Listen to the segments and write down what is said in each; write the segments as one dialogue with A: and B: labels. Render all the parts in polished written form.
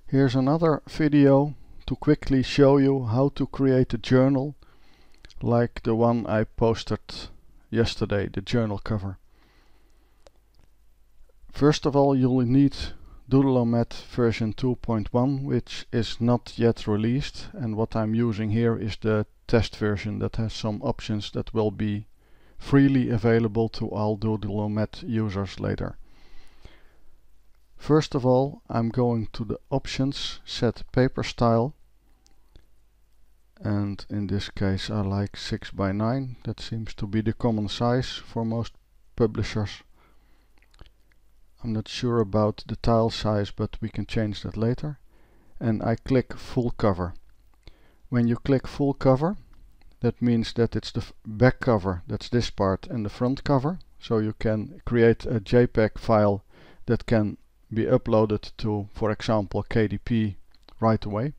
A: Here's another video to quickly show you how to create a journal like the one I posted yesterday, the journal cover. First of all, you'll need Doodle-O-Mat version 2.1, which is not yet released, and what I'm using here is the test version that has some options that will be freely available to all Doodle-O-Mat users later. First of all, I'm going to the options, set paper style, and in this case I like 6 by 9. That seems to be the common size for most publishers. I'm not sure about the tile size, but we can change that later. And I click full cover. When you click full cover, that means that it's the back cover, that's this part, and the front cover. So you can create a JPEG file that can be uploaded to, for example, KDP right away.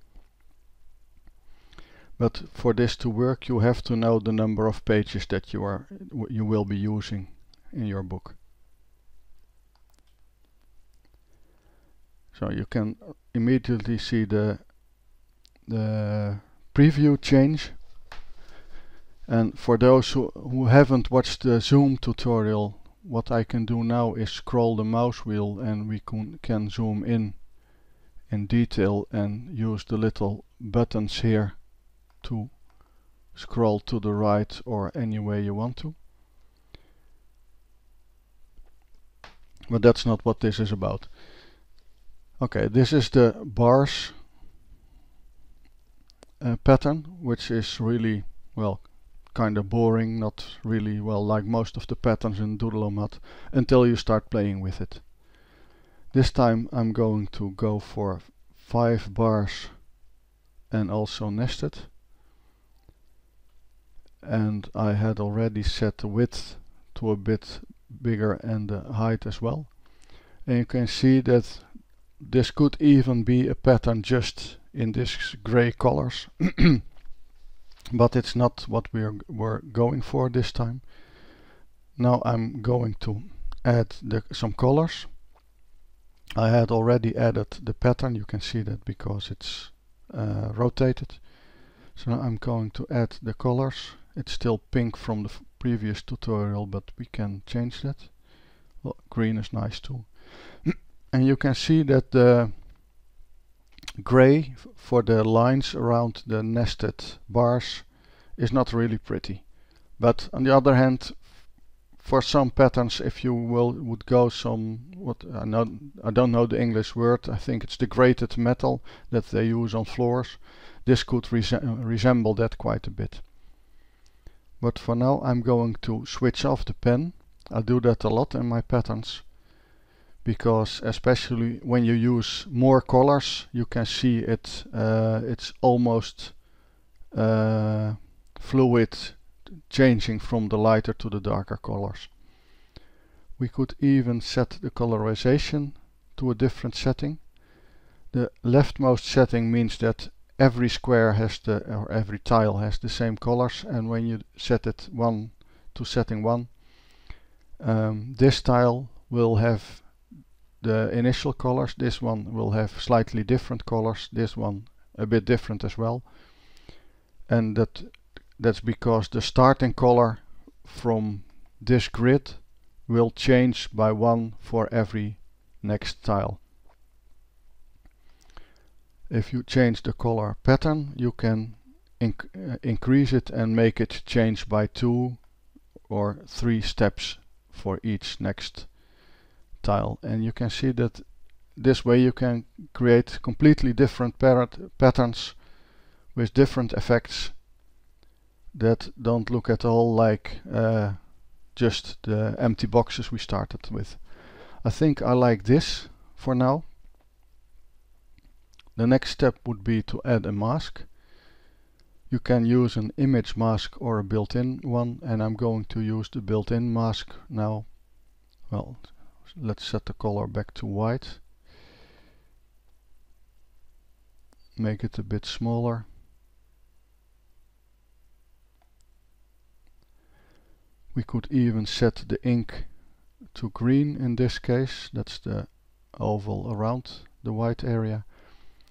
A: But for this to work, you have to know the number of pages that you will be using in your book. So you can immediately see the preview change. And for those who haven't watched the Zoom tutorial, what I can do now is scroll the mouse wheel and we can zoom in detail and use the little buttons here to scroll to the right or any way you want to. But that's not what this is about. Okay, this is the bars pattern, which is really, well, kind of boring, not really well like most of the patterns in Doodle-O-Mat until you start playing with it. This time I'm going to go for 5 bars and also nested. And I had already set the width to a bit bigger and the height as well. And you can see that this could even be a pattern just in this gray colors. But it's not what we're going for this time. Now I'm going to add some colors. I had already added the pattern, you can see that because it's rotated. So now I'm going to add the colors. It's still pink from the previous tutorial, but we can change that. Well, green is nice too. And you can see that the gray for the lines around the nested bars is not really pretty. But on the other hand, for some patterns, if you would go some, I don't know the English word, I think it's the grated metal that they use on floors, this could resemble that quite a bit. But for now I'm going to switch off the pen. I do that a lot in my patterns, because especially when you use more colors, you can see it, it's almost fluid, changing from the lighter to the darker colors. We could even set the colorization to a different setting. The leftmost setting means that every square has or every tile has the same colors, and when you set it to setting 1, this tile will have the initial colors, this one will have slightly different colors, this one a bit different as well. And that's because the starting color from this grid will change by 1 for every next tile. If you change the color pattern, you can increase it and make it change by 2 or 3 steps for each next tile. And you can see that this way you can create completely different patterns with different effects that don't look at all like just the empty boxes we started with. I think I like this for now. The next step would be to add a mask. You can use an image mask or a built-in one, and I'm going to use the built-in mask now. Well, let's set the color back to white. Make it a bit smaller. We could even set the ink to green in this case. That's the oval around the white area.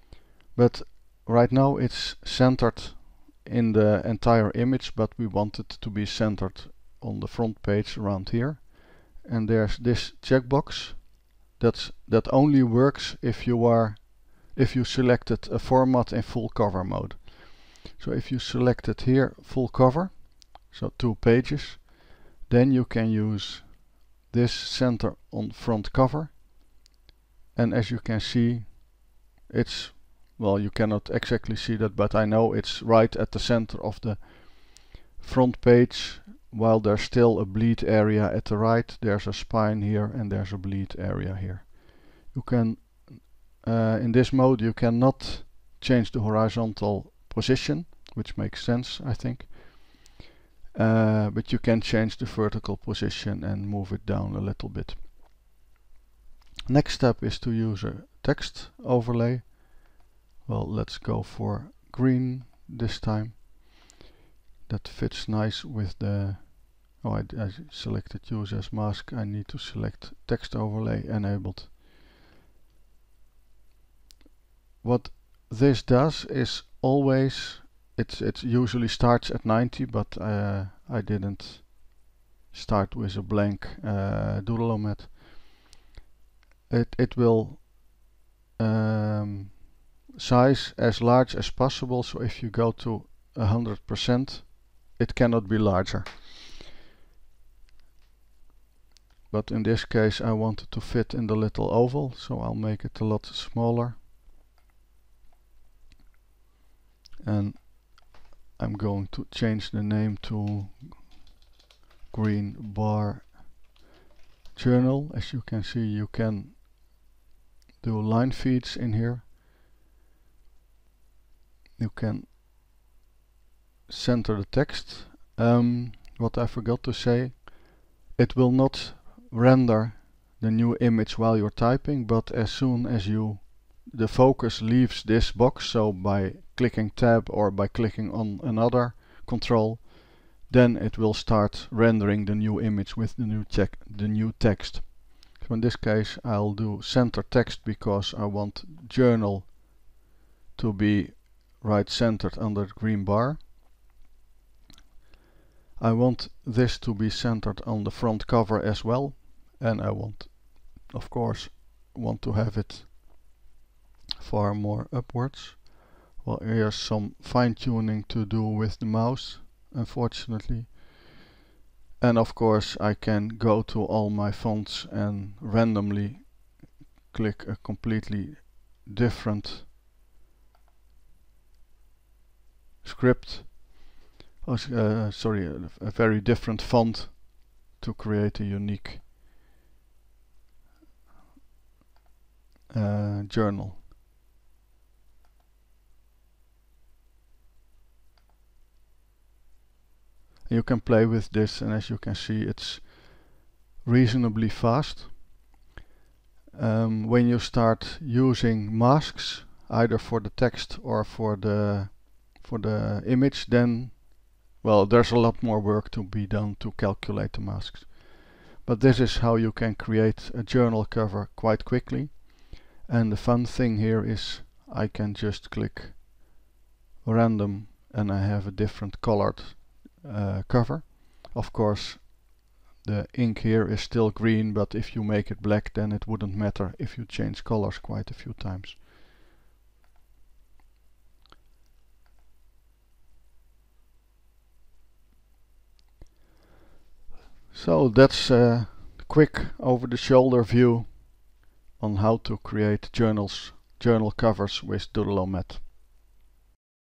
A: But right now it's centered in the entire image, but we want it to be centered on the front page around here. And there's this checkbox that only works if you selected a format in full cover mode. So if you selected here full cover, so 2 pages, then you can use this center on front cover, and as you can see, it's, well, you cannot exactly see that, but I know it's right at the center of the front page, while there's still a bleed area at the right. There's a spine here and there's a bleed area here. You can in this mode you cannot change the horizontal position, which makes sense, I think, but you can change the vertical position and move it down a little bit. Next step is to use a text overlay. Well, let's go for green this time. That fits nice with the, oh, I selected use as mask. I need to select text overlay enabled. What this does is always, it usually starts at 90, but I didn't start with a blank Doodle-O-Mat. It will size as large as possible, so if you go to 100%, it cannot be larger. But in this case I wanted to fit in the little oval, so I'll make it a lot smaller. And I'm going to change the name to Green Bar Journal. As you can see, you can do line feeds in here. You can center the text. What I forgot to say, it will not render the new image while you're typing, but as soon as the focus leaves this box, so by clicking tab or by clicking on another control, then it will start rendering the new image with the new text. So in this case I'll do center text because I want journal to be right centered under the green bar. I want this to be centered on the front cover as well, and I want, of course, to have it far more upwards. Well, here's some fine-tuning to do with the mouse, unfortunately. And of course I can go to all my fonts and randomly click a completely different script, sorry, a very different font to create a unique journal. You can play with this, and as you can see, it's reasonably fast. When you start using masks, either for the text or for the image, then, well, there's a lot more work to be done to calculate the masks. But this is how you can create a journal cover quite quickly. And the fun thing here is I can just click random and I have a different colored cover. Of course the ink here is still green, but if you make it black then it wouldn't matter if you change colors quite a few times. So that's a quick over-the-shoulder view on how to create journal covers with Doodle-O-Mat.